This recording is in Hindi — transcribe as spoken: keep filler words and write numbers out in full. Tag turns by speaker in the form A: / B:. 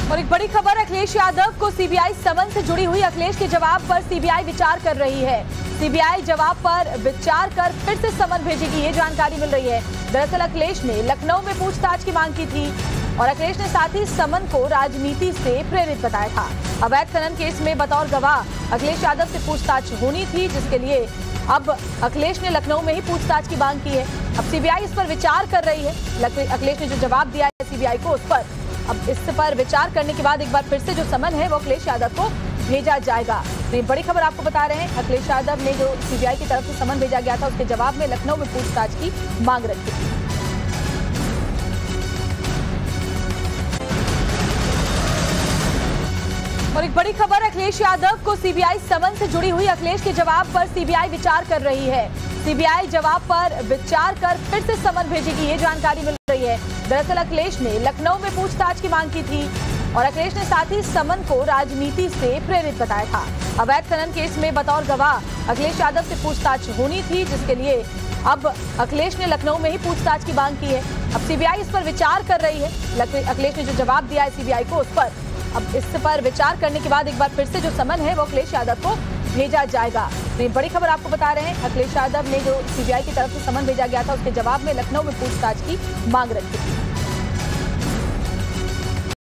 A: और एक बड़ी खबर, अखिलेश यादव को सीबीआई समन से जुड़ी हुई। अखिलेश के जवाब पर सीबीआई विचार कर रही है। सीबीआई जवाब पर विचार कर फिर से समन भेजेगी, ये जानकारी मिल रही है। दरअसल अखिलेश ने लखनऊ में पूछताछ की मांग की थी और अखिलेश ने साथ ही समन को राजनीति से प्रेरित बताया था। अवैध खनन केस में बतौर गवाह अखिलेश यादव से पूछताछ होनी थी, जिसके लिए अब अखिलेश ने लखनऊ में ही पूछताछ की मांग की है। अब सीबीआई इस पर विचार कर रही है। अखिलेश ने जो जवाब दिया है सीबीआई को, उस पर अब इस पर विचार करने के बाद एक बार फिर से जो समन है वो अखिलेश यादव को भेजा जाएगा। तो बड़ी खबर आपको बता रहे हैं, अखिलेश यादव ने जो सीबीआई की तरफ से समन भेजा गया था, उसके जवाब में लखनऊ में पूछताछ की मांग रखी थी। और एक बड़ी खबर, अखिलेश यादव को सीबीआई समन से जुड़ी हुई। अखिलेश के जवाब पर सीबीआई विचार कर रही है। सीबीआई जवाब पर विचार कर फिर से समन भेजेगी, ये जानकारी मिल रही है। दरअसल अखिलेश ने लखनऊ में पूछताछ की मांग की थी और अखिलेश ने साथ ही समन को राजनीति से प्रेरित बताया था। अवैध खनन केस में बतौर गवाह अखिलेश यादव से पूछताछ होनी थी, जिसके लिए अब अखिलेश ने लखनऊ में ही पूछताछ की मांग की है। अब सीबीआई इस पर विचार कर रही है। अखिलेश ने जो जवाब दिया है सीबीआई को, उस पर अब इस पर विचार करने के बाद एक बार फिर से जो समन है वो अखिलेश यादव को भेजा जाएगा। तो बड़ी खबर आपको बता रहे हैं, अखिलेश यादव ने जो सीबीआई की तरफ से समन भेजा गया था, उसके जवाब में लखनऊ में पूछताछ की मांग रखी थी।